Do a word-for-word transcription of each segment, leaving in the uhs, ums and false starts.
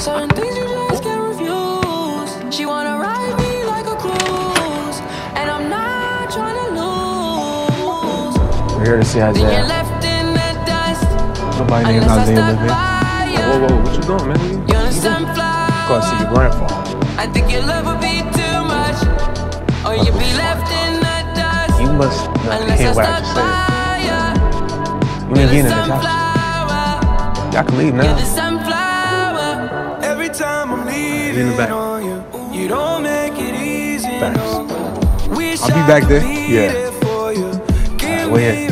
Certain things you just can't refuse. She wanna ride me like a cruise, and I'm not trying to lose. We're here to see Isaiah. Left in the dust. Nobody named Isaiah living. Whoa, whoa, what you doing, man? You understand, fly? Go see your grandfather. I think your love would be too much, or you'd be left in the dust. You must not hear what I just said. You ain't getting in the couch. Y'all can leave now. Every time I'm leaving on you, you don't make it easy. Thanks. I'll be back there. Yeah. Alright, we're here.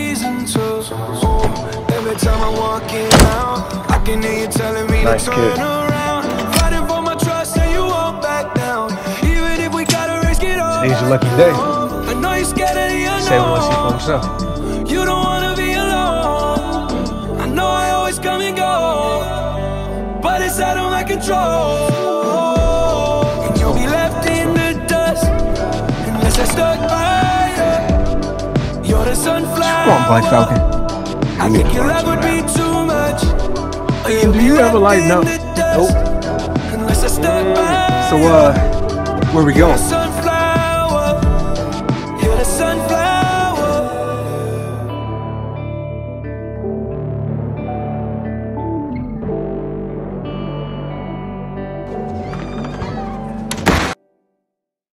Every time I'm walking out, I can hear you telling me Nice to kid. turn around. Fighting for my trust and you won't back down. Even if we gotta risk it all. Today's your lucky day. I know you're scared of the unknown. Say what he for himself. You don't wanna be alone. I know I always come and go, but it's out of my control. And you'll be left in the dust unless I stuck by you. You're the sunflower. Come on, Black Falcon. I think your love would be too much. Do you ever like no? Nope. Unless I stuck by So, uh, where we going? you.